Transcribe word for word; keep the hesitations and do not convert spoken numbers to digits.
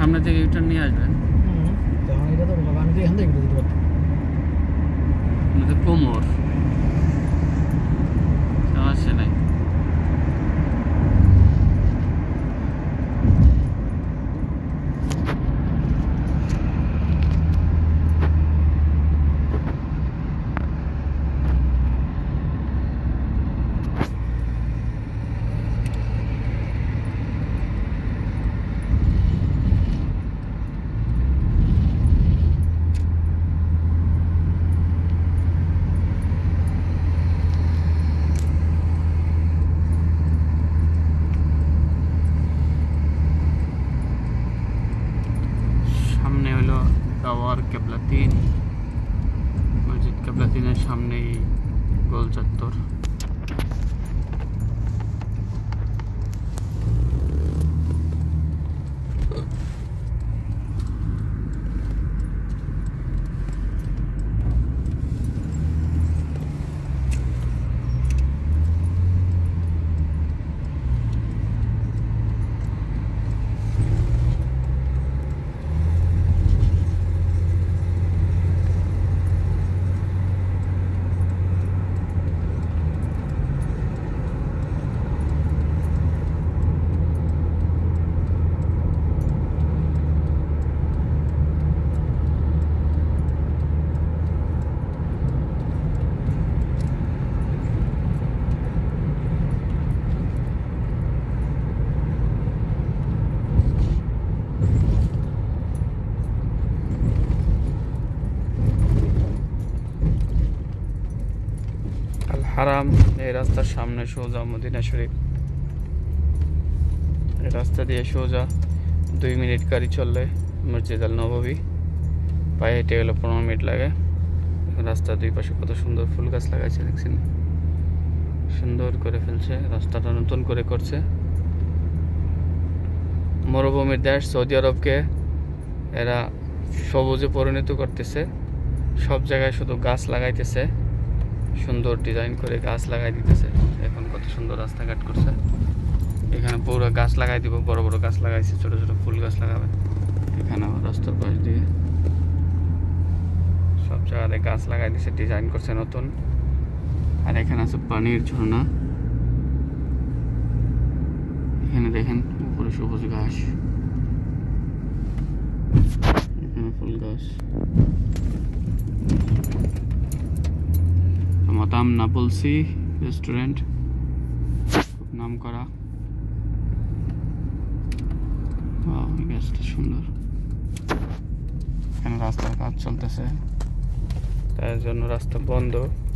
সামনে থেকে ইউটার্ন নিয়ে আসবেন। হুম এটা তো বাবা আমি এখান থেকে দিতে পারতাম। এটা কোমর সমস্যা নাই। সামনে হলো টাওয়ার কেবলা তিন, মসজিদ কেবলা তিনের সামনেই গোল চত্বর। আল হারাম এই রাস্তার সামনে সোজা মদিনা শরীফ। এই রাস্তা দিয়ে সোজা দুই মিনিট গাড়ি চললে মসজিদ আল নববী, পায়ে হেঁটে গেলে পনেরো মিনিট লাগে। রাস্তার দুই পাশে কত সুন্দর ফুল গাছ লাগাইছে দেখছেন, সুন্দর করে ফেলছে, রাস্তাটা নতুন করে করছে। মরুভূমির দেশ সৌদি আরবকে এরা সবুজে পরিণত করতেছে, সব জায়গায় শুধু গাছ লাগাইতেছে, সুন্দর ডিজাইন করে গাছ লাগাই দিতেছে। এখন কত সুন্দর রাস্তাঘাট করছে, এখানে পুরো গাছ লাগাই দিব, বড় বড় গাছ লাগাইছে, ছোট ছোট ফুল গাছ লাগাবে। এখানে রাস্তার পাশ দিয়ে সব জায়গাতে গাছ লাগাই দিছে, ডিজাইন করছে নতুন। আর এখানে আছে পানির ঝর্ণা, এখানে দেখেন উপরে সবুজ ঘাস, এখানে ফুল গাছ। মাতাম নাপলসি রেস্টুরেন্ট, খুব নাম করা। গ্যাসটা সুন্দর। এখানে রাস্তার কাজ চলতেছে, তার জন্য রাস্তা বন্ধ।